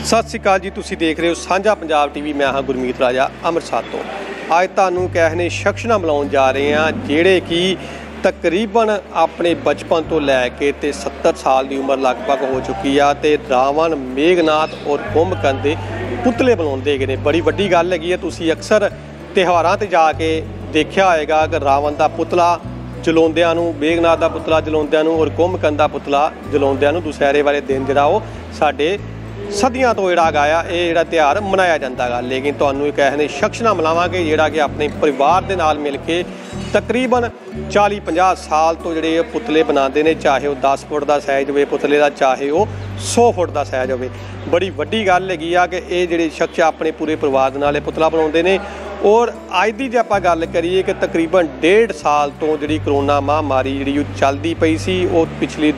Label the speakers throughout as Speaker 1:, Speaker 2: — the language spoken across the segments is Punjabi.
Speaker 1: सत श्री अकाल जी, तुसीं देख रहे हो साझा पंजाब टीवी। मैं हाँ गुरमीत राजा अमृतसर तो। अज तुहानूं कहने शख्स नाल मिलाउण जा रहे हैं जिहड़े कि तकरीबन अपने बचपन तो लैके ते 70 साल की उम्र लगभग हो चुकी है ते रावण, मेघनाथ और कुंभकर्ण के पुतले बनाउंदे गए ने। बड़ी वड्डी गल हैगी है। तुसीं अक्सर त्योहारां ते जाके देखिया होएगा कि रावण का पुतला जलाउंदिਆਂ ਨੂੰ, मेघनाथ का पुतला जलाउंदिਆਂ ਨੂੰ और कुंभकर्ण का पुतला जलाउंदिਆਂ ਨੂੰ दुशहरे वाले दिन जिहड़ा वो साडे सदियां तो जिहड़ा गाया ये त्यौहार मनाया जाता है। लेकिन तुहानूं एक ऐसे शख्स नाल मिलावांगे जिहड़ा कि अपने परिवार के नाल मिल के तकरीबन 40-50 साल तो जिहड़े पुतले बनाते हैं, चाहे वो 10 फुट का साइज हो पुतले का, चाहे वो 100 फुट का साइज हो। बड़ी वड्डी गल हैगी आ कि ये जिहड़े शख्स अपने पूरे परिवार के नाल पुतला बनाते हैं। और अज की जो आप गल करिए कि तकरीबन 1.5 साल तो जी करोना महामारी जी चलती पई सी, वो पिछली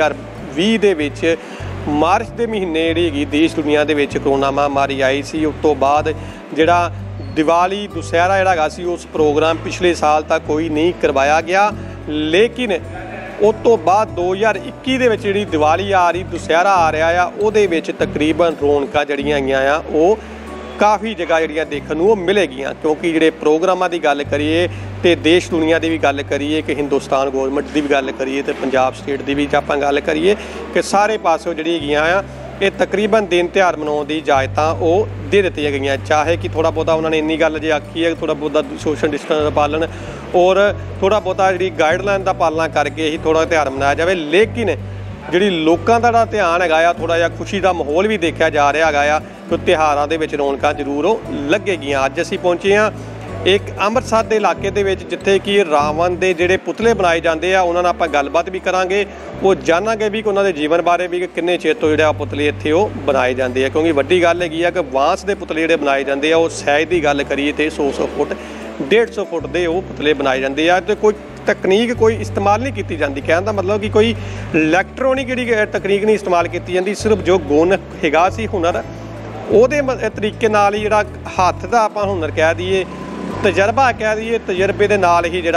Speaker 1: 2020 दे विच मार्च के महीने जी देश दुनिया के करोना महामारी आई सी। उस तो बाद जिहड़ा दिवाली दुशहरा जिहड़ा सी उस प्रोग्राम पिछले साल तक कोई नहीं करवाया गया। लेकिन उस तो बाद 2021 दे विच जिहड़ी दिवाली आ रही, दुशहरा आ रहा आ, उहदे विच तकरीबन रौनकां जिहड़ियां आईयां आ वो काफ़ी जगह जिहड़ियां देखण नूं मिलेगियां। क्योंकि जिहड़े प्रोग्रामां की गल करिए तो देश दुनिया की भी गल करिए कि हिंदुस्तान गौरमेंट की भी गल करिए तो पंजाब स्टेट की भी आपां गल करिए कि सारे पासों जिहड़ी हैगियां आ ये तकरीबन दिन त्यौहार मनाउण दी इजाजतां वो दे दित्तियां गईयां। चाहे कि थोड़ा बहुता उन्होंने इन्नी गल जे आखी है कि थोड़ा बहुता सोशल डिस्टेंस का पालन और थोड़ा बहुता जी गाइडलाइन का पालना करके ही थोड़ा त्यौहार मनाया जाए। लेकिन जी लोगों का ध्यान है थोड़ा जिहा खुशी का माहौल भी देखा जा रहा है तो त्योहारों के रौनकां जरूर लगेगियां। अज असीं पहुंचे हाँ एक अमृतसर के इलाके के जिथे कि रावण के जोड़े पुतले बनाए जाते हैं, उन्होंने आप गलबात भी करांगे, वो जानांगे भी कि उन्होंने जीवन बारे भी कि किन्ने चेर तो जोड़े पुतले इत्थे वो बनाए जाते हैं। क्योंकि वड्डी गल हैगी है कि बांस के पुतले जोड़े बनाए जाते हैं वो साइज की गल करिए तो 100 फुट 150 फुट के वो पुतले बनाए जाते हैं। तो कोई तकनीक कोई इस्तेमाल नहीं की जाती, कहने का मतलब कि कोई इलैक्ट्रॉनिक जी तकनीक नहीं इस्तेमाल की जाती। सिर्फ जो गुण हैगा सी हुनर उहदे तरीके नाल ही जिहड़ा हत्थ दा आपां हुनर कह दईए, तजर्बा कह दईए, तजर्बे दे नाल ही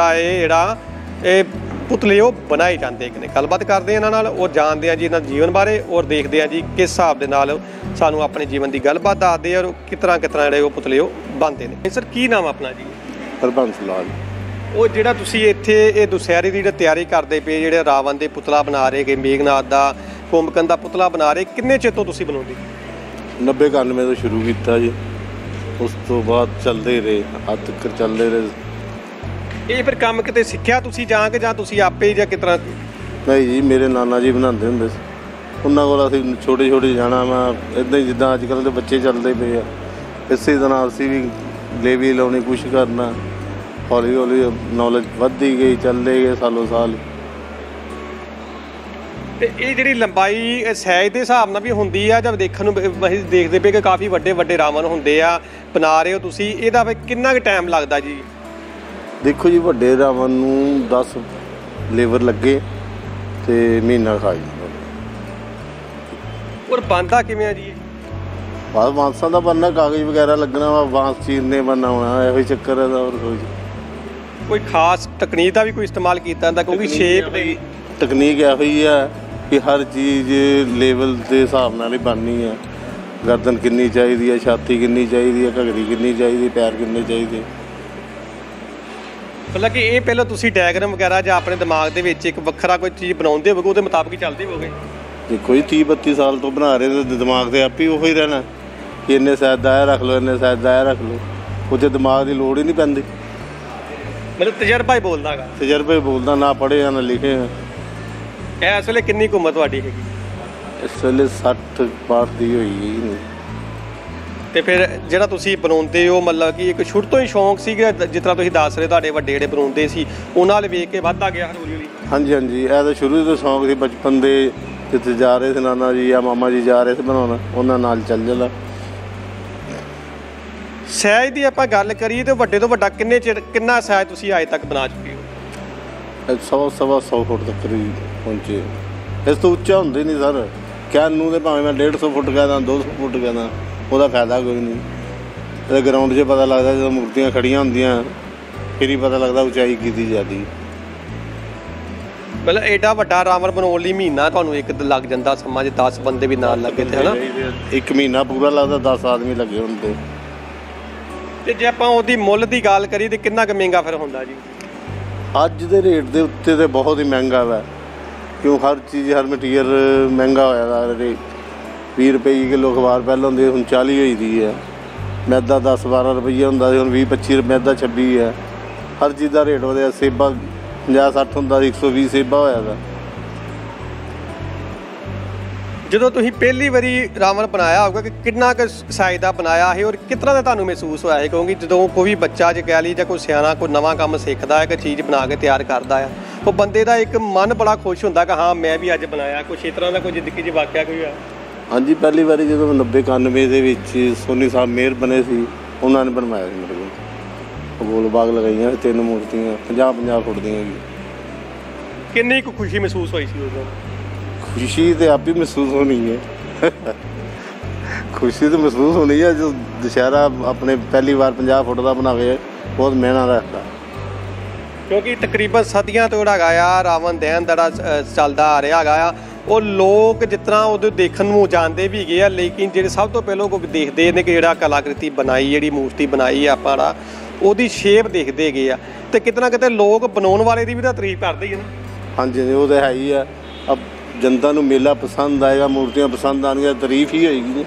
Speaker 1: जिहड़ा पुतले वो बनाए जाते हैं। गलबात करते हैं इन्हां नाल और जानते हैं जी इन्हां जीवन बारे और देखते हैं जी किस हिसाब दे नाल सानूं अपने जीवन की गलबात दसदे और किस तरह जिहड़े वो पुतले वो बनते हैं। सर की नाम अपना जी?
Speaker 2: हरबंस लाल।
Speaker 1: वो जिहड़ा तुसीं इत्थे ये दुशहरे की तैयारी करते पे जिहड़े रावण के पुतला बना रहे कि मेघनाथ का, कुंभकर्ण का पुतला बना रहे, किन्ने चिर तो तुसीं बनाउंदे?
Speaker 2: 90-91 तो शुरू किया जी, उस तो बाद चलते रहे, अज तक चलते रहे।
Speaker 1: ये फिर काम किते सिक्ख्या तुसीं जाके जां तुसीं आपे ही जां किस तरह?
Speaker 2: नहीं जी, मेरे नाना जी बनाते होंदे सी, उन्होंने कोल असीं छोटे छोटे जाना। मैं इदां ही जिद्दां अजकल के बच्चे चलते पे आ, इसे तरह असीं भी लेवी लाउणी, कुछ करना, हौली हौली नॉलेज वधदी गई, चलते गए सालों साल।
Speaker 1: तो ये जी लंबाई साइज के हिसाब नाल भी होंदी है, जब देखने असीं देखते पे कि काफ़ी वड्डे वड्डे रावण होंदे आ, बना रहे हो तुसीं, इहदा फिर कितना क टाइम लगदा जी?
Speaker 2: देखो जी, वड्डे रावण नूं 10 लेबर लगे तो महीना खा जांदा।
Speaker 1: और बनदा किवें आ जी?
Speaker 2: बस बांसां दा बनना, कागज़ वगैरह लगना वा, बांस चीरने बनना होना, इहो चक्कर है। और
Speaker 1: कोई खास तकनीक का भी कोई इस्तेमाल किया जाता? क्योंकि शेप
Speaker 2: तकनीक इहो ही है कि हर चीज़ लेवल के हिसाब नाल ही बननी है। गर्दन कितनी चाहिए, छाती कितनी चाहिए, घगड़ी कितनी चाहिए, पैर कितने चाहिए।
Speaker 1: मतलब कि ये पहले तुसीं डायग्राम वगैरह जो अपने दिमाग के विच एक वखरा कोई चीज़ बनाउंदे होगे उसके मुताबिक ही चलते होगे?
Speaker 2: देखो जी, 30-32 साल तो बना रहे तो दिमाग से आप ही उही रहना कि इन्ने साइज दा रख लो, इन्ने साइज दा रख लो, उसे दिमाग की लोड़ ही नहीं पैंदी।
Speaker 1: मतलब तजर्बा ही बोलदा गा?
Speaker 2: तजर्बा ही बोलदा, ना पढ़े ना लिखे हैं।
Speaker 1: इस वेले कितनी उम्र तुहाडी हैगी?
Speaker 2: इस वेले 60 पार दी होई नहीं।
Speaker 1: तो फिर जिहड़ा तुसीं बनाउंदे हो मतलब कि एक शुरू तो ही शौक सी कि जिस तरह तुसीं दस रहे तुहाडे वड्डे जिहड़े बनाउंदे सी उन्हां वाल वेख के वधदा गया हौली हौली? हाँ जी,
Speaker 2: हाँ जी, यह तो शुरू तो शौक सी बचपन दे, जिथे जा रहे थे नाना जी या मामा जी जा रहे थे बनाउण, उन्हां नाल चल जाना।
Speaker 1: साइज की आपां गल करिए तो वड्डे तो वड्डा किन्ने चिर कितना साइज तुसीं अज तक बना चुके हो?
Speaker 2: 100 फुट तक पहुँचे। इस तो उच्चा होंदे नहीं सर, कहनूं तो भावें मैं 150 फुट कहदा, 200 फुट कहदा, ਉਹਦਾ फायदा कोई नहीं। ਇਹ ग्राउंड 'ਚ पता लगता जो मूर्तियां खड़िया होंदियां फिर ही पता लगता उचाई की जाती।
Speaker 1: ਮਤਲਬ ਐਡਾ ਵੱਡਾ ਰਾਵਣ ਬਣਾਉਣ ਲਈ ਮਹੀਨਾ ਤੁਹਾਨੂੰ ਇੱਕ ਲੱਗ ਜਾਂਦਾ ਸਮਾਂ, ਜੇ 10 ਬੰਦੇ ਵੀ ਨਾਲ ਲੱਗੇ ਤੇ ਹਨਾ
Speaker 2: 1 ਮਹੀਨਾ ਪੂਰਾ ਲੱਗਦਾ, 10 ਆਦਮੀ ਲੱਗੇ ਹੁੰਦੇ।
Speaker 1: ਤੇ ਜੇ ਆਪਾਂ ਉਹਦੀ ਮੁੱਲ ਦੀ ਗੱਲ ਕਰੀਏ ਤੇ ਕਿੰਨਾ ਕੁ ਮਹਿੰਗਾ ਫਿਰ ਹੁੰਦਾ ਜੀ?
Speaker 2: ਅੱਜ ਦੇ ਰੇਟ ਦੇ ਉੱਤੇ ਤੇ ਬਹੁਤ ਹੀ ਮਹਿੰਗਾ ਵਾ, ਕਿਉਂ ਹਰ ਚੀਜ਼ ਹਰ ਮਟੀਰੀਅਲ ਮਹਿੰਗਾ ਹੋਇਆ ਦਾ। 20 ਰੁਪਏ ਕਿਲੋ ਅਖਬਾਰ ਪਹਿਲਾਂ ਹੁੰਦੀ, ਹੁਣ 40 ਹੋਈ ਦੀ ਹੈ। ਮੈਦਾ 10-12 ਰੁਪਈਏ ਹੁੰਦਾ ਸੀ, ਹੁਣ 20-25 ਮੈਦਾ 26 ਹੈ। ਹਰ ਚੀਜ਼ ਦਾ ਰੇਟ ਵਧਿਆ। ਸੇਬਾ 50-60 ਹੁੰਦਾ ਸੀ, 120 ਸੇਬਾ ਹੋਇਆ ਦਾ।
Speaker 1: ਜਦੋਂ ਤੁਸੀਂ ਪਹਿਲੀ ਵਾਰੀ ਰਾਵਣ ਬਣਾਇਆ ਹੋਊਗਾ ਕਿ ਕਿੰਨਾ ਕੁ ਸਾਈਜ਼ ਦਾ ਬਣਾਇਆ ਹੈ ਔਰ ਕਿਸ ਤਰ੍ਹਾਂ ਦਾ ਤੁਹਾਨੂੰ ਮਹਿਸੂਸ ਹੋਇਆ ਹੈ? ਕਿਉਂਕਿ ਜਦੋਂ ਕੋਈ ਬੱਚਾ ਜੇ ਕਹਿ ਲਈ ਜਾਂ ਕੋਈ ਸਿਆਣਾ ਕੋਈ ਨਵਾਂ ਕੰਮ ਸਿੱਖਦਾ ਹੈ ਕਿ ਚੀਜ਼ ਬਣਾ ਕੇ ਤਿਆਰ ਕਰਦਾ ਆ, ਉਹ ਬੰਦੇ ਦਾ ਇੱਕ ਮਨ ਬੜਾ ਖੁਸ਼ ਹੁੰਦਾ ਕਿ ਹਾਂ ਮੈਂ ਵੀ ਅੱਜ ਬਣਾਇਆ। ਕੁਛ ਇਸ ਤਰ੍ਹਾਂ ਦਾ ਕੋਈ ਜ਼ਿੰਦਗੀ 'ਚ ਵਾਕਿਆ ਕੋਈ ਆ?
Speaker 2: ਹਾਂਜੀ, ਪਹਿਲੀ ਵਾਰੀ ਜਦੋਂ 90-91 ਦੇ ਵਿੱਚ ਸੋਨੀ ਸਾਹਿਬ ਮੇਅਰ ਬਣੇ ਸੀ, ਉਹਨਾਂ ਨੇ ਬਣਵਾਇਆ ਸੀ ਮੇਰੇ ਕੋਲ। ਗੋਲ ਬਾਗ ਲਗਾਈਆਂ 3 ਮੂਰਤੀਆਂ 50-50 ਫੁੱਟ ਦੀਆਂ।
Speaker 1: ਕਿੰਨੀ ਕੁ ਖੁਸ਼ੀ ਮਹਿਸੂਸ ਹੋਈ ਸੀ ਉਦੋਂ?
Speaker 2: ਖੁਸ਼ੀ ਤੇ ਆਪ ਹੀ ਮਹਿਸੂਸ ਹੋਣੀ ਹੈ। ਖੁਸ਼ੀ ਤਾਂ ਮਹਿਸੂਸ ਹੋਣੀ ਹੈ ਜੋ ਦੁਸਹਿਰਾ ਆਪਣੇ ਪਹਿਲੀ ਵਾਰ 50 ਫੁੱਟ ਦਾ ਬਣਾਵੇ, ਬਹੁਤ ਮਿਹਨਤ ਰੱਖਦਾ।
Speaker 1: ਕਿਉਂਕਿ ਤਕਰੀਬਨ ਸਦੀਆਂ ਤੋਂ ਜਿਹੜਾ ਹੈਗਾ ਆ ਰਾਵਣ ਦਹਨ ਜਿਹੜਾ ਚੱਲਦਾ ਆ ਰਿਹਾ ਹੈਗਾ ਆ, ਉਹ ਲੋਕ ਜਿਸ ਤਰ੍ਹਾਂ ਉਹਦੇ ਦੇਖਣ ਨੂੰ ਜਾਂਦੇ ਵੀ ਗਏ ਆ, ਲੇਕਿਨ ਜਿਹੜੇ ਸਭ ਤੋਂ ਪਹਿਲਾਂ ਕੋਈ ਦੇਖਦੇ ਨੇ ਕਿ ਜਿਹੜਾ ਕਲਾਕ੍ਰਿਤੀ ਬਣਾਈ, ਜਿਹੜੀ ਮੂਰਤੀ ਬਣਾਈ ਆਪਾਂ ਦਾ, ਉਹਦੀ ਸ਼ੇਪ ਦੇਖਦੇ ਗਏ ਆ। ਤੇ ਕਿਤੇ ਨਾ ਕਿਤੇ ਲੋਕ ਬਣਾਉਣ ਵਾਲੇ ਦੀ ਵੀ ਤਾਂ ਤਾਰੀਫ ਕਰਦੇ ਹੀ ਨਾ। ਹਾਂਜੀ
Speaker 2: ਉਹ ਤਾਂ ਹੈ ਹੀ ਆ। ਅਬ ਜਨਤਾ ਨੂੰ ਮੇਲਾ ਪਸੰਦ ਆਏਗਾ, ਮੂਰਤੀਆਂ ਪਸੰਦ ਆਉਣਗੀਆਂ, ਤਾਰੀਫ ਹੀ ਹੋਏਗੀ।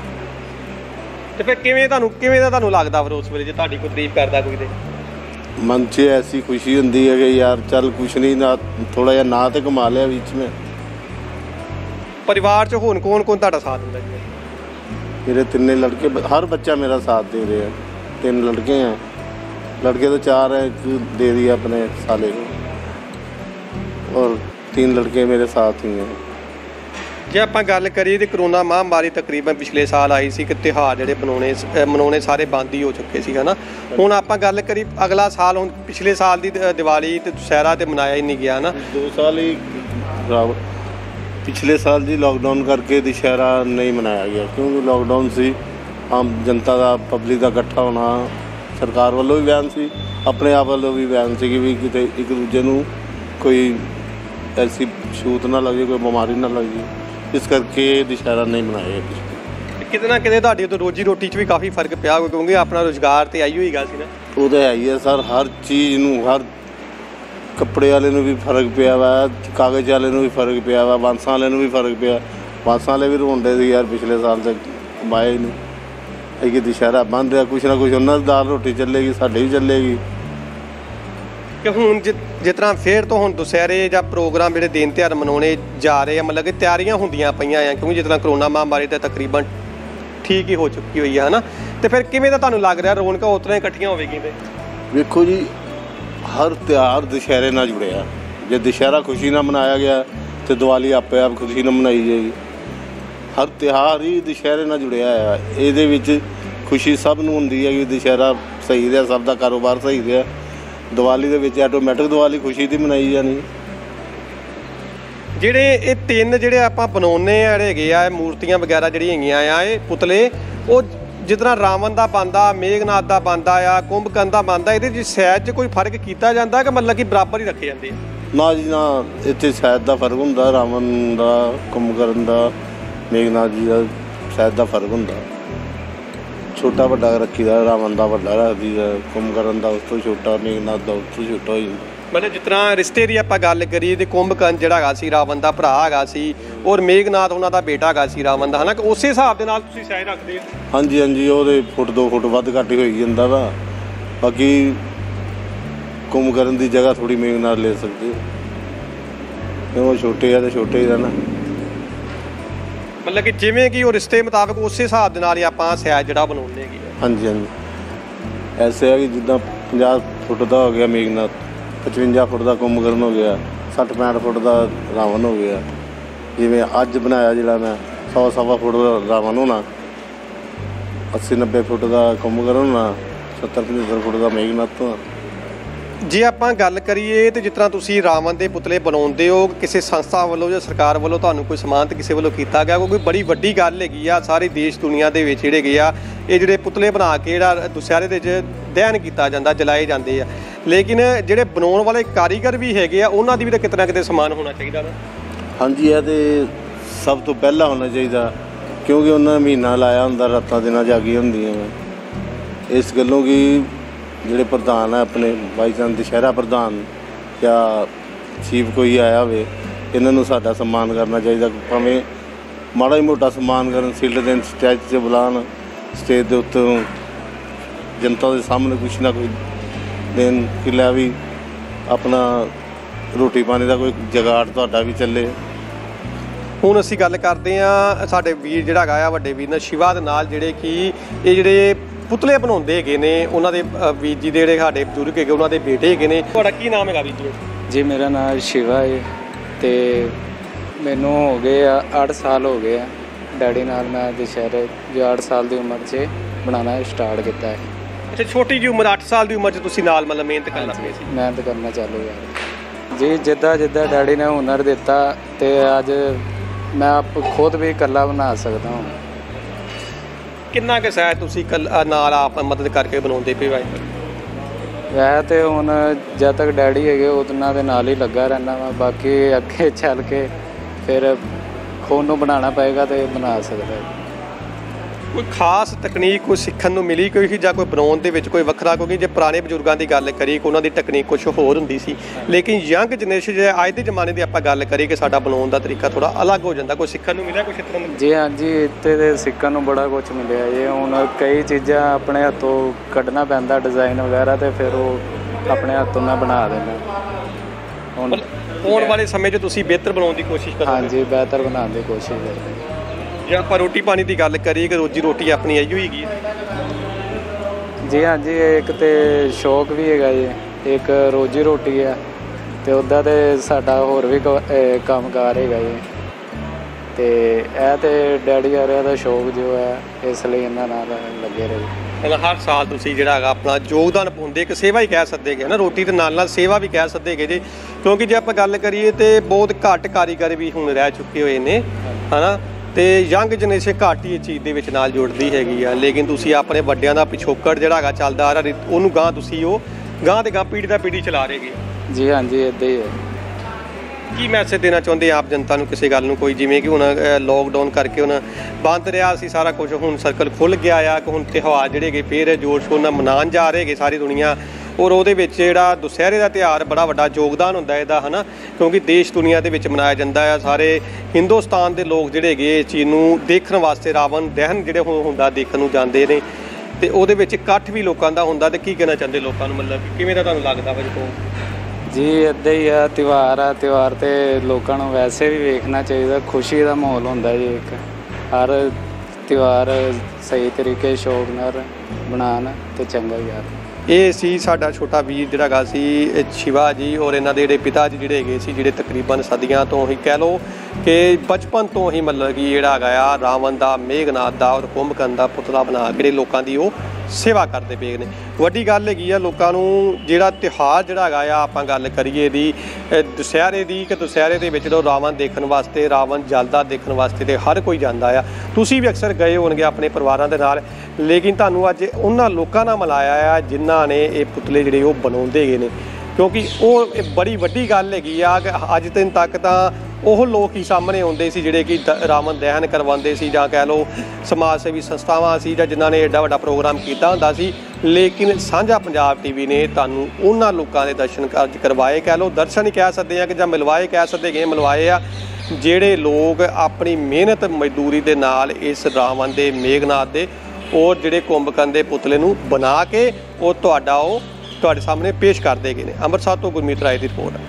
Speaker 1: ਤੇ ਫਿਰ ਕਿਵੇਂ ਦਾ ਤੁਹਾਨੂੰ ਲੱਗਦਾ ਫਿਰ ਉਸ ਵੇਲੇ ਜੇ ਤੁਹਾਡੀ ਕੋਈ ਤਾਰੀਫ ਕਰਦਾ ਕੋਈ? ਤੇ
Speaker 2: ਮਨ 'ਚ ਐਸੀ ਖੁਸ਼ੀ ਹੁੰਦੀ ਹੈ ਕਿ ਯਾਰ ਚੱਲ ਕੁਛ ਨਹੀਂ, ਨਾ ਥੋੜਾ ਜਿਹਾ ਨਾਂ ਤੇ ਕਮਾ ਲਿਆ ਵਿੱਚ ਮੈਂ।
Speaker 1: ਪਰਿਵਾਰ 'ਚ ਹੁਣ ਕੌਣ ਤੁਹਾਡਾ ਸਾਥ ਦਿੰਦਾ ਜੀ?
Speaker 2: ਮੇਰੇ 3 ਲੜਕੇ, ਹਰ ਬੱਚਾ ਮੇਰਾ ਸਾਥ ਦੇ ਰਿਹਾ। 3 ਲੜਕੇ हैं, लड़के तो 4 हैं, एक दे दिया अपने साले को, और 3 लड़के मेरे साथ ही हैं।
Speaker 1: ਜੇ ਆਪਾਂ ਗੱਲ ਕਰੀਏ ਤੇ ਕਰੋਨਾ ਮਹਾਮਾਰੀ ਤਕਰੀਬਨ ਪਿਛਲੇ ਸਾਲ ਆਈ ਸੀ ਕਿ ਤਿਉਹਾਰ ਜਿਹੜੇ ਮਨਾਉਣੇ ਸਾਰੇ ਬੰਦ ਹੀ ਹੋ ਚੁੱਕੇ ਸੀ ਹਨਾ। ਹੁਣ ਆਪਾਂ ਗੱਲ ਕਰੀ ਅਗਲਾ ਸਾਲ, ਹੁਣ ਪਿਛਲੇ ਸਾਲ ਦੀ ਦੀਵਾਲੀ ਤੇ ਦੁਸਹਿਰਾ ਤੇ ਮਨਾਇਆ ਹੀ ਨਹੀਂ ਗਿਆ ਨਾ।
Speaker 2: 2 ਸਾਲ ਹੀ ਪਿਛਲੇ ਸਾਲ ਜੀ ਲॉकडाउन ਕਰਕੇ ਦੁਸਹਿਰਾ ਨਹੀਂ ਮਨਾਇਆ ਗਿਆ, ਕਿਉਂਕਿ ਲॉकडाउन ਸੀ। ਆਮ ਜਨਤਾ ਦਾ, ਪਬਲਿਕ ਦਾ ਇਕੱਠਾ ਹੋਣਾ, ਸਰਕਾਰ ਵੱਲੋਂ ਵੀ ਬਿਆਨ ਸੀ, ਆਪਣੇ ਆਪ ਵੱਲੋਂ ਵੀ ਬਿਆਨ ਸੀ ਕਿ ਵੀ ਕਿਤੇ ਇੱਕ ਦੂਜੇ ਨੂੰ ਕੋਈ ਐਸੀ ਛੂਤ ਨਾ ਲੱਗੇ, ਕੋਈ ਬਿਮਾਰੀ ਨਾ ਲੱਗੇ, ਇਸ ਕਰਕੇ ਦੁਸਹਿਰਾ ਨਹੀਂ ਮਨਾਇਆ।
Speaker 1: ਕਿਤੇ ਨਾ ਕਿਤੇ ਤੁਹਾਡੀ ਉਦੋਂ ਰੋਜੀ ਰੋਟੀ 'ਚ ਵੀ ਕਾਫੀ ਫਰਕ ਪਿਆ, ਕਿਉਂਕਿ ਆਪਣਾ ਰੁਜ਼ਗਾਰ ਤੇ ਆਈ ਹੋਈ ਗੱਲ ਸੀ ਨਾ।
Speaker 2: ਉਹ ਤਾਂ ਹੈ ਹੀ ਹੈ ਸਰ, ਹਰ ਚੀਜ਼ ਨੂੰ, ਹਰ ਕੱਪੜੇ ਵਾਲੇ ਨੂੰ ਵੀ ਫਰਕ ਪਿਆ ਵਾ, ਕਾਗਜ਼ ਵਾਲੇ ਨੂੰ ਵੀ ਫਰਕ ਪਿਆ ਵਾ, ਬਾਂਸਾਂ ਵਾਲੇ ਨੂੰ ਵੀ ਫਰਕ ਪਿਆ। ਬਾਂਸਾਂ ਵਾਲੇ ਵੀ ਰੋਂਦੇ ਸੀ ਯਾਰ ਪਿਛਲੇ ਸਾਲ ਤੱਕ ਕਮਾਏ ਹੀ ਨਹੀਂ, ਇਹ ਕਿ ਦੁਸਹਿਰਾ ਬੰਦ ਰਿਹਾ, ਕੁਛ ਨਾ ਕੁਛ ਉਹਨਾਂ ਦੀ ਦਾਲ ਰੋਟੀ ਚੱਲੇਗੀ, ਸਾਡੇ ਵੀ ਚੱਲੇਗੀ।
Speaker 1: ਕਿ ਹੁਣ ਜਿਸ ਤਰ੍ਹਾਂ ਫਿਰ ਤੋਂ ਹੁਣ ਦੁਸਹਿਰੇ ਜਾਂ ਪ੍ਰੋਗਰਾਮ ਜਿਹੜੇ ਦਿਨ ਤਿਉਹਾਰ ਮਨਾਉਣੇ ਜਾ ਰਹੇ ਆ, ਮਤਲਬ ਕਿ ਤਿਆਰੀਆਂ ਹੁੰਦੀਆਂ ਪਈਆਂ ਆ, ਕਿਉਂਕਿ ਜਿਸ ਤਰ੍ਹਾਂ ਕਰੋਨਾ ਮਹਾਮਾਰੀ ਤਾਂ ਤਕਰੀਬਨ ਠੀਕ ਹੀ ਹੋ ਚੁੱਕੀ ਹੋਈ ਆ ਹੈ ਨਾ। ਤੇ ਫਿਰ ਕਿਵੇਂ ਦਾ ਤੁਹਾਨੂੰ ਲੱਗ ਰਿਹਾ ਰੌਣਕਾਂ ਉਸ ਤਰ੍ਹਾਂ ਇਕੱਠੀਆਂ ਹੋਵੇਗੀ? ਤੇ
Speaker 2: ਵੇਖੋ ਜੀ, ਹਰ ਤਿਉਹਾਰ ਦੁਸਹਿਰੇ ਨਾਲ ਜੁੜਿਆ। ਜੇ ਦੁਸਹਿਰਾ ਖੁਸ਼ੀ ਨਾਲ ਮਨਾਇਆ ਗਿਆ ਤੇ ਦੀਵਾਲੀ ਆਪੇ ਆਪ ਖੁਸ਼ੀ ਨਾਲ ਮਨਾਈ ਜਾਏਗੀ। ਹਰ ਤਿਉਹਾਰ ਹੀ ਦੁਸਹਿਰੇ ਨਾਲ ਜੁੜਿਆ ਆ। ਇਹਦੇ ਵਿੱਚ ਖੁਸ਼ੀ ਸਭ ਨੂੰ ਹੁੰਦੀ ਹੈ ਕਿ ਦੁਸਹਿਰਾ ਸਹੀ ਰਿਹਾ, ਸਭ ਦਾ ਕਾਰੋਬਾਰ ਸਹੀ ਰਿਹਾ। ਦੀਵਾਲੀ ਦੇ ਵਿੱਚ ਆਟੋਮੈਟਿਕ ਦੀਵਾਲੀ ਖੁਸ਼ੀ ਦੀ ਮਨਾਈ ਜਾਣੀ। ਜਿਹੜੇ ਇਹ
Speaker 1: 3 ਜਿਹੜੇ ਆਪਾਂ ਬਣਾਉਂਦੇ ਆ ਜਿਹੜੇ ਹੈਗੇ ਆ ਮੂਰਤੀਆਂ ਵਗੈਰਾ ਜਿਹੜੀਆਂ ਹੈਗੀਆਂ ਆ, ਇਹ ਪੁਤਲੇ, ਉਹ ਜਿਸ ਤਰ੍ਹਾਂ ਰਾਵਣ ਦਾ ਬਣਦਾ, ਮੇਘਨਾਥ ਦਾ ਬਣਦਾ ਆ, ਕੁੰਭਕਰਨ ਦਾ ਬਣਦਾ, ਇਹਦੇ 'ਚ ਸਾਈਜ਼ 'ਚ ਕੋਈ ਫਰਕ ਕੀਤਾ ਜਾਂਦਾ ਕਿ ਮਤਲਬ ਕਿ ਬਰਾਬਰ ਹੀ ਰੱਖੇ ਜਾਂਦੇ ਆ?
Speaker 2: ਨਾ ਜੀ ਨਾ, ਇੱਥੇ ਸਾਈਜ਼ ਦਾ ਫਰਕ ਹੁੰਦਾ। ਰਾਵਣ ਦਾ, ਕੁੰਭਕਰਨ ਦਾ, ਮੇਘਨਾਥ ਜੀ ਦਾ ਸਾਈਜ਼ ਦਾ ਫਰਕ ਹੁੰਦਾ। ਛੋਟਾ ਵੱਡਾ ਰੱਖੀਦਾ, ਰਾਵਣ ਦਾ ਵੱਡਾ ਰੱਖਦੀ ਦਾ, ਕੁੰਭਕਰਨ ਦਾ ਉਸ ਤੋਂ ਛੋਟਾ, ਮੇਘਨਾਥ ਦਾ ਉਸ ਤੋਂ ਛੋਟਾ ਹੋ ਜਾਂਦਾ।
Speaker 1: ਮਤਲਬ ਜਿਸ ਤਰ੍ਹਾਂ ਰਿਸ਼ਤੇ ਦੀ ਆਪਾਂ ਗੱਲ ਕਰੀਏ ਤੇ ਕੁੰਭਕਰਨ ਜਿਹੜਾ ਹੈਗਾ ਸੀ ਰਾਵਣ ਦਾ ਭਰਾ ਹੈਗਾ ਸੀ, ਔਰ ਮੇਘਨਾਥ ਉਹਨਾਂ ਦਾ ਬੇਟਾ ਹੈਗਾ ਸੀ ਰਾਵਣ ਦਾ, ਹੈ ਨਾ। ਕਿ ਉਸੇ ਹਿਸਾਬ ਦੇ ਨਾਲ ਤੁਸੀਂ ਸਾਈਜ਼ ਰੱਖਦੇ ਹੋ?
Speaker 2: ਹਾਂਜੀ ਹਾਂਜੀ, ਉਹਦੇ 1-2 ਫੁੱਟ ਵੱਧ ਘੱਟ ਹੋਈ ਜਾਂਦਾ ਵਾ। ਬਾਕੀ ਕੁੰਭਕਰਨ ਦੀ ਜਗ੍ਹਾ ਥੋੜ੍ਹੀ ਮੇਘਨਾਥ ਲੈ ਸਕਦੇ, ਕਿਉਂ ਉਹ ਛੋਟੇ ਆ ਤੇ ਛੋਟੇ ਹੀ ਦਾ ਨਾ।
Speaker 1: ਮਤਲਬ ਕਿ ਜਿਵੇਂ ਕਿ ਉਹ ਰਿਸ਼ਤੇ ਮੁਤਾਬਕ ਉਸੇ ਹਿਸਾਬ ਦੇ ਨਾਲ ਹੀ ਆਪਾਂ ਸਾਈਜ਼ ਜਿਹੜਾ ਬਣਾਉਂਦੇ ਹੈਗੇ।
Speaker 2: ਹਾਂਜੀ ਹਾਂਜੀ, ਐਸੇ ਆ ਕਿ ਜਿੱਦਾਂ 50 ਫੁੱਟ ਦਾ ਹੋ ਗਿਆ ਮੇਘਨਾਥ, 55 ਫੁੱਟ ਦਾ ਕੁੰਭਕਰਨ ਹੋ ਗਿਆ, 60-65 ਫੁੱਟ ਦਾ ਰਾਵਣ ਹੋ ਗਿਆ। ਜਿਵੇਂ ਅੱਜ ਬਣਾਇਆ ਜਿਹੜਾ ਮੈਂ 100-1.25 ਫੁੱਟ ਦਾ ਰਾਵਣ ਹੋਣਾ, 80-90 ਫੁੱਟ ਦਾ ਕੁੰਭਕਰਨ ਹੋਣਾ, 70-75 ਫੁੱਟ ਦਾ ਮੇਘਨਾਥ ਹੋਣਾ।
Speaker 1: ਜੇ ਆਪਾਂ ਗੱਲ ਕਰੀਏ ਤੇ ਜਿਸ ਤਰ੍ਹਾਂ ਤੁਸੀਂ ਰਾਵਣ ਦੇ ਪੁਤਲੇ ਬਣਾਉਂਦੇ ਹੋ, ਕਿਸੇ ਸੰਸਥਾ ਵੱਲੋਂ ਜਾਂ ਸਰਕਾਰ ਵੱਲੋਂ ਤੁਹਾਨੂੰ ਕੋਈ ਸਨਮਾਨਿਤ ਕਿਸੇ ਵੱਲੋਂ ਕੀਤਾ ਗਿਆ? ਕਿਉਂਕਿ ਬੜੀ ਵੱਡੀ ਗੱਲ ਹੈਗੀ ਆ, ਸਾਰੇ ਦੇਸ਼ ਦੁਨੀਆ ਦੇ ਵਿੱਚ ਜਿਹੜੇ ਗਏ ਆ ਇਹ ਜਿਹੜੇ ਪੁਤਲੇ ਬਣਾ ਕੇ ਜਿਹੜਾ ਦੁਸਹਿਰੇ ਦੇ ਵਿੱਚ ਦਹਨ ਕੀਤਾ ਜਾਂਦਾ, ਜਲਾਏ ਜਾਂਦੇ ਆ। ਲੇਕਿਨ ਜਿਹੜੇ ਬਣਾਉਣ ਵਾਲੇ ਕਾਰੀਗਰ ਵੀ ਹੈਗੇ ਆ ਉਹਨਾਂ ਦੀ ਵੀ ਤਾਂ ਕਿਤੇ ਨਾ ਕਿਤੇ ਸਮਾਨ ਹੋਣਾ ਚਾਹੀਦਾ ਨਾ।
Speaker 2: ਹਾਂਜੀ, ਇਹ ਤੇ ਸਭ ਤੋਂ ਪਹਿਲਾਂ ਹੋਣਾ ਚਾਹੀਦਾ, ਕਿਉਂਕਿ ਉਹਨਾਂ ਨੇ ਮਹੀਨਾ ਲਾਇਆ ਹੁੰਦਾ, ਰਾਤਾਂ ਦਿਨਾਂ ਜਾਗੀਆਂ ਹੁੰਦੀਆਂ ਵਾ। ਇਸ ਗੱਲੋਂ ਕਿ ਜਿਹੜੇ ਪ੍ਰਧਾਨ ਆ ਆਪਣੇ ਬਾਈ ਚਾਂਸ ਦੁਸ਼ਹਿਰਾ ਪ੍ਰਧਾਨ ਜਾਂ ਚੀਫ ਕੋਈ ਆਇਆ ਹੋਵੇ, ਇਹਨਾਂ ਨੂੰ ਸਾਡਾ ਸਨਮਾਨ ਕਰਨਾ ਚਾਹੀਦਾ। ਭਾਵੇਂ ਮਾੜਾ ਹੀ ਮੋਟਾ ਸਨਮਾਨ ਕਰਨ, ਸੀਲਡ ਦੇਣ, ਸਟੇਜ 'ਤੇ ਬੁਲਾਉਣ, ਸਟੇਜ ਦੇ ਉੱਤੋਂ ਜਨਤਾ ਦੇ ਸਾਹਮਣੇ ਕੁਛ ਨਾ ਕੋਈ ਦੇਣ ਕਿ ਲੈ ਵੀ ਆਪਣਾ ਰੋਟੀ ਪਾਣੀ ਦਾ ਕੋਈ ਜੁਗਾੜ ਤੁਹਾਡਾ ਵੀ ਚੱਲੇ।
Speaker 1: ਹੁਣ ਅਸੀਂ ਗੱਲ ਕਰਦੇ ਹਾਂ ਸਾਡੇ ਵੀਰ ਜਿਹੜਾ ਹੈਗਾ ਆ ਵੱਡੇ ਵੀਰ ਨੇ ਸ਼ਿਵਾ ਦੇ ਨਾਲ, ਜਿਹੜੇ ਕਿ ਇਹ ਜਿਹੜੇ ਪੁਤਲੇ ਬਣਾਉਂਦੇ ਹੈਗੇ ਨੇ, ਉਹਨਾਂ ਦੇ ਵੀਰ ਜੀ ਦੇ ਜਿਹੜੇ ਸਾਡੇ ਬਜ਼ੁਰਗ ਹੈਗੇ ਉਹਨਾਂ ਦੇ ਬੇਟੇ ਹੈਗੇ ਨੇ। ਤੁਹਾਡਾ ਕੀ ਨਾਮ ਹੈਗਾ ਵੀਰ ਜੀ?
Speaker 3: ਜੀ ਮੇਰਾ ਨਾਮ ਸ਼ਿਵਾ ਹੈ ਅਤੇ ਮੈਨੂੰ ਹੋ ਗਏ ਆ 8 ਸਾਲ ਹੋ ਗਏ ਆ। ਡੈਡੀ ਨਾਲ ਮੈਂ ਦੁਸ਼ਹਿਰੇ ਜੋ 8 ਸਾਲ ਦੀ ਉਮਰ 'ਚ ਬਣਾਉਣਾ ਸਟਾਰਟ ਕੀਤਾ ਹੈ।
Speaker 1: ਅੱਛਾ, ਛੋਟੀ ਜਿਹੀ ਉਮਰ 8 ਸਾਲ ਦੀ ਉਮਰ 'ਚ ਤੁਸੀਂ ਨਾਲ ਮਤਲਬ ਮਿਹਨਤ ਕਰਨ ਲੱਗ ਪਏ ਸੀ?
Speaker 3: ਮਿਹਨਤ ਕਰਨਾ ਚਾਲੂ ਕਰ ਜੀ। ਜਿੱਦਾਂ ਡੈਡੀ ਨੇ ਹੁਨਰ ਦਿੱਤਾ ਅਤੇ ਅੱਜ ਮੈਂ ਆਪ ਖੁਦ ਵੀ ਇਕੱਲਾ ਬਣਾ ਸਕਦਾ ਹਾਂ।
Speaker 1: ਕਿੰਨਾ ਕੁ ਸ਼ਾਇਦ ਤੁਸੀਂ ਨਾਲ ਆਪ ਮਦਦ ਕਰਕੇ ਬਣਾਉਂਦੇ ਪਏ ਵਾਏ?
Speaker 3: ਵੈਸੇ ਤਾਂ ਹੁਣ ਜਦ ਤੱਕ ਡੈਡੀ ਹੈਗੇ ਉਹਨਾਂ ਦੇ ਨਾਲ ਹੀ ਲੱਗਾ ਰਹਿਣਾ ਵਾ, ਬਾਕੀ ਅੱਗੇ ਚੱਲ ਕੇ ਫਿਰ ਖੁਦ ਨੂੰ ਬਣਾਉਣਾ ਪਏਗਾ ਅਤੇ ਬਣਾ ਸਕਦਾ।
Speaker 1: ਕੋਈ ਖਾਸ ਤਕਨੀਕ ਕੋਈ ਸਿੱਖਣ ਨੂੰ ਮਿਲੀ ਕੋਈ ਜਾਂ ਕੋਈ ਬਣਾਉਣ ਦੇ ਵਿੱਚ ਕੋਈ ਵੱਖਰਾ? ਕਿਉਂਕਿ ਜੇ ਪੁਰਾਣੇ ਬਜ਼ੁਰਗਾਂ ਦੀ ਗੱਲ ਕਰੀਏ ਉਹਨਾਂ ਦੀ ਟੈਕਨੀਕ ਕੁਛ ਹੋਰ ਹੁੰਦੀ ਸੀ, ਲੇਕਿਨ ਯੰਗ ਜਨਰੇਸ਼ਨ ਜੇ ਅੱਜ ਦੇ ਜ਼ਮਾਨੇ ਦੀ ਆਪਾਂ ਗੱਲ ਕਰੀਏ ਕਿ ਸਾਡਾ ਬਣਾਉਣ ਦਾ ਤਰੀਕਾ ਥੋੜ੍ਹਾ ਅਲੱਗ ਹੋ ਜਾਂਦਾ। ਕੋਈ ਸਿੱਖਣ ਨੂੰ ਮਿਲਿਆ ਕੁਛ ਇਸ ਤਰ੍ਹਾਂ?
Speaker 3: ਜੀ ਹਾਂਜੀ, ਇੱਥੇ ਦੇ ਸਿੱਖਣ ਨੂੰ ਬੜਾ ਕੁਛ ਮਿਲਿਆ ਜੀ। ਹੁਣ ਕਈ ਚੀਜ਼ਾਂ ਆਪਣੇ ਹੱਥੋਂ ਕੱਢਣਾ ਪੈਂਦਾ, ਡਿਜ਼ਾਈਨ ਵਗੈਰਾ, ਅਤੇ ਫਿਰ ਉਹ ਆਪਣੇ ਹੱਥੋਂ ਮੈਂ ਬਣਾ ਦਿੰਦਾ। ਹੁਣ
Speaker 1: ਆਉਣ ਵਾਲੇ ਸਮੇਂ 'ਚ ਤੁਸੀਂ ਬਿਹਤਰ ਬਣਾਉਣ ਦੀ ਕੋਸ਼ਿਸ਼ ਕਰੋਗੇ?
Speaker 3: ਹਾਂਜੀ, ਬਿਹਤਰ ਬਣਾਉਣ ਦੀ ਕੋਸ਼ਿਸ਼ ਕਰਦੇ।
Speaker 1: ਜੇ ਆਪਾਂ ਰੋਟੀ ਪਾਣੀ ਦੀ ਗੱਲ ਕਰੀਏ ਕਿ ਰੋਜੀ ਰੋਟੀ ਆਪਣੀ ਆਈ ਹੋਈ ਹੈਗੀ?
Speaker 3: ਜੀ ਹਾਂਜੀ, ਇੱਕ ਤਾਂ ਸ਼ੌਕ ਵੀ ਹੈਗਾ ਜੀ, ਇੱਕ ਰੋਜੀ ਰੋਟੀ ਆ, ਅਤੇ ਉੱਦਾਂ ਤਾਂ ਸਾਡਾ ਹੋਰ ਵੀ ਕੰਮਕਾਰ ਹੈਗਾ ਜੀ। ਅਤੇ ਇਹ ਤਾਂ ਡੈਡੀ ਆਰਿਆਂ ਦਾ ਸ਼ੌਕ ਜੋ ਹੈ, ਇਸ ਲਈ ਇਹਨਾਂ ਨਾਲ ਲੱਗੇ ਰਹੇ।
Speaker 1: ਮਤਲਬ ਹਰ ਸਾਲ ਤੁਸੀਂ ਜਿਹੜਾ ਹੈਗਾ ਆਪਣਾ ਯੋਗਦਾਨ ਪਾਉਂਦੇ, ਇੱਕ ਸੇਵਾ ਹੀ ਕਹਿ ਸਕਦੇ ਹੈਗੇ ਨਾ, ਰੋਟੀ ਦੇ ਨਾਲ ਨਾਲ ਸੇਵਾ ਵੀ ਕਹਿ ਸਕਦੇ ਹੈਗੇ ਜੀ। ਕਿਉਂਕਿ ਜੇ ਆਪਾਂ ਗੱਲ ਕਰੀਏ ਤਾਂ ਬਹੁਤ ਘੱਟ ਕਾਰੀਗਰ ਵੀ ਹੁਣ ਰਹਿ ਚੁੱਕੇ ਹੋਏ ਨੇ, ਹੈ ਨਾ, ਅਤੇ ਯੰਗ ਜਨਰੇਸ਼ਨ ਘੱਟ ਹੀ ਇਹ ਚੀਜ਼ ਦੇ ਵਿੱਚ ਨਾਲ ਜੁੜਦੀ ਹੈਗੀ ਆ। ਲੇਕਿਨ ਤੁਸੀਂ ਆਪਣੇ ਵੱਡਿਆਂ ਦਾ ਪਿਛੋਕੜ ਜਿਹੜਾ ਹੈਗਾ ਚੱਲਦਾ ਆ ਰਿਹਾ, ਉਹਨੂੰ ਗਾਂ ਤੁਸੀਂ ਉਹ ਗਾਂ ਤੇ ਗਾਂ ਪੀੜ੍ਹੀ ਦਾ ਪੀੜ੍ਹੀ ਚਲਾ ਰਹੇਗੇ।
Speaker 3: ਜੀ ਹਾਂਜੀ, ਇੱਦਾਂ ਹੀ ਹੈ।
Speaker 1: ਕੀ ਮੈਸੇਜ ਦੇਣਾ ਚਾਹੁੰਦੇ ਆਪ ਜਨਤਾ ਨੂੰ ਕਿਸੇ ਗੱਲ ਨੂੰ? ਕੋਈ ਜਿਵੇਂ ਕਿ ਹੁਣ ਲੋਕਡਾਊਨ ਕਰਕੇ ਹੁਣ ਬੰਦ ਰਿਹਾ ਸੀ ਸਾਰਾ ਕੁਝ, ਹੁਣ ਸਰਕਲ ਖੁੱਲ੍ਹ ਗਿਆ ਆ ਕਿ ਹੁਣ ਤਿਉਹਾਰ ਜਿਹੜੇ ਹੈਗੇ ਫਿਰ ਜ਼ੋਰ ਸ਼ੋਰ ਨਾਲ ਮਨਾਉਣ ਜਾ ਰਹੇ ਹੈਗੇ ਸਾਰੀ ਦੁਨੀਆ, ਔਰ ਉਹਦੇ ਵਿੱਚ ਜਿਹੜਾ ਦੁਸਹਿਰੇ ਦਾ ਤਿਉਹਾਰ ਬੜਾ ਵੱਡਾ ਯੋਗਦਾਨ ਹੁੰਦਾ ਇਹਦਾ, ਹੈ ਨਾ, ਕਿਉਂਕਿ ਦੇਸ਼ ਦੁਨੀਆ ਦੇ ਵਿੱਚ ਮਨਾਇਆ ਜਾਂਦਾ ਆ। ਸਾਰੇ ਹਿੰਦੁਸਤਾਨ ਦੇ ਲੋਕ ਜਿਹੜੇ ਹੈਗੇ ਇਸ ਚੀਜ਼ ਨੂੰ ਦੇਖਣ ਵਾਸਤੇ ਰਾਵਣ ਦਹਨ ਜਿਹੜੇ ਹੁੰਦਾ ਦੇਖਣ ਨੂੰ ਜਾਂਦੇ ਨੇ, ਅਤੇ ਉਹਦੇ ਵਿੱਚ ਇਕੱਠ ਵੀ ਲੋਕਾਂ ਦਾ ਹੁੰਦਾ। ਅਤੇ ਕੀ ਕਹਿਣਾ ਚਾਹੁੰਦੇ ਲੋਕਾਂ ਨੂੰ, ਮਤਲਬ ਕਿਵੇਂ ਦਾ ਤੁਹਾਨੂੰ ਲੱਗਦਾ ਵਾ ਜਦੋਂ?
Speaker 3: ਜੀ ਇੱਦਾਂ ਹੀ ਆ, ਤਿਉਹਾਰ 'ਤੇ ਲੋਕਾਂ ਨੂੰ ਵੈਸੇ ਵੀ ਵੇਖਣਾ ਚਾਹੀਦਾ। ਖੁਸ਼ੀ ਦਾ ਮਾਹੌਲ ਹੁੰਦਾ ਜੀ ਇੱਕ, ਹਰ ਤਿਉਹਾਰ ਸਹੀ ਤਰੀਕੇ ਸ਼ੌਕ ਨਾਲ ਬਣਾਉਣ ਅਤੇ ਚੰਗਾ ਯਾਰ।
Speaker 1: ਇਹ ਸੀ ਸਾਡਾ ਛੋਟਾ ਵੀਰ ਜਿਹੜਾ ਹੈਗਾ ਸੀ ਸ਼ਿਵਾ ਜੀ, ਔਰ ਇਹਨਾਂ ਦੇ ਜਿਹੜੇ ਪਿਤਾ ਜੀ ਜਿਹੜੇ ਹੈਗੇ ਸੀ, ਜਿਹੜੇ ਤਕਰੀਬਨ ਸਦੀਆਂ ਤੋਂ ਹੀ ਕਹਿ ਲਓ ਕਿ ਬਚਪਨ ਤੋਂ ਹੀ ਮਤਲਬ ਕਿ ਜਿਹੜਾ ਹੈਗਾ ਆ ਰਾਵਣ ਦਾ, ਮੇਘਨਾਥ ਦਾ ਔਰ ਕੁੰਭਕਰਨ ਦਾ ਪੁਤਲਾ ਬਣਾ ਕੇ ਲੋਕਾਂ ਦੀ ਉਹ ਸੇਵਾ ਕਰਦੇ ਪਏ ਨੇ। ਵੱਡੀ ਗੱਲ ਹੈਗੀ ਆ ਲੋਕਾਂ ਨੂੰ ਜਿਹੜਾ ਤਿਉਹਾਰ ਜਿਹੜਾ ਹੈਗਾ ਆ, ਆਪਾਂ ਗੱਲ ਕਰੀਏ ਦੀ ਦੁਸਹਿਰੇ ਦੀ, ਕਿ ਦੁਸਹਿਰੇ ਦੇ ਵਿੱਚ ਜਦੋਂ ਰਾਵਣ ਦੇਖਣ ਵਾਸਤੇ, ਰਾਵਣ ਜਲਦਾ ਦੇਖਣ ਵਾਸਤੇ ਤੇ ਹਰ ਕੋਈ ਜਾਂਦਾ ਆ। ਤੁਸੀਂ ਵੀ ਅਕਸਰ ਗਏ ਹੋਣਗੇ ਆਪਣੇ ਪਰਿਵਾਰਾਂ ਦੇ ਨਾਲ, ਲੇਕਿਨ ਤੁਹਾਨੂੰ ਅੱਜ ਉਹਨਾਂ ਲੋਕਾਂ ਨਾਲ ਮਿਲਾਇਆ ਆ ਜਿਨ੍ਹਾਂ ਨੇ ਇਹ ਪੁਤਲੇ ਜਿਹੜੇ ਉਹ ਬਣਾਉਂਦੇ ਹੈਗੇ ਨੇ, ਕਿਉਂਕਿ ਉਹ ਬੜੀ ਵੱਡੀ ਗੱਲ ਹੈਗੀ ਆ ਕਿ ਅੱਜ ਦਿਨ ਤੱਕ ਤਾਂ ਉਹ ਲੋਕ ਹੀ ਸਾਹਮਣੇ ਆਉਂਦੇ ਸੀ ਜਿਹੜੇ ਕਿ ਰਾਵਣ ਦਹਨ ਕਰਵਾਉਂਦੇ ਸੀ, ਜਾਂ ਕਹਿ ਲਓ ਸਮਾਜ ਸੇਵੀ ਸੰਸਥਾਵਾਂ ਸੀ, ਜਾਂ ਜਿਨ੍ਹਾਂ ਨੇ ਐਡਾ ਵੱਡਾ ਪ੍ਰੋਗਰਾਮ ਕੀਤਾ ਹੁੰਦਾ ਸੀ। ਲੇਕਿਨ ਸਾਂਝਾ ਪੰਜਾਬ ਟੀਵੀ ਨੇ ਤੁਹਾਨੂੰ ਉਹਨਾਂ ਲੋਕਾਂ ਦੇ ਦਰਸ਼ਨ ਕਰਵਾਏ, ਕਹਿ ਲਓ ਦਰਸ਼ਨ ਹੀ ਕਹਿ ਸਕਦੇ ਆ ਕਿ ਜਾਂ ਮਿਲਵਾਏ ਕਹਿ ਸਕਦੇ ਕਿ ਮਿਲਵਾਏ ਆ, ਜਿਹੜੇ ਲੋਕ ਆਪਣੀ ਮਿਹਨਤ ਮਜ਼ਦੂਰੀ ਦੇ ਨਾਲ ਇਸ ਰਾਵਣ ਦੇ, ਮੇਘਨਾਥ ਦੇ ਔਰ ਜਿਹੜੇ ਕੁੰਭਕਰਨ ਦੇ ਪੁਤਲੇ ਨੂੰ ਬਣਾ ਕੇ ਉਹ ਤੁਹਾਡੇ ਸਾਹਮਣੇ ਪੇਸ਼ ਕਰਦੇ ਗਏ ਨੇ। ਅੰਮ੍ਰਿਤਸਰ ਤੋਂ ਗੁਰਮੀਤ ਰਾਏ ਦੀ ਰਿਪੋਰਟ।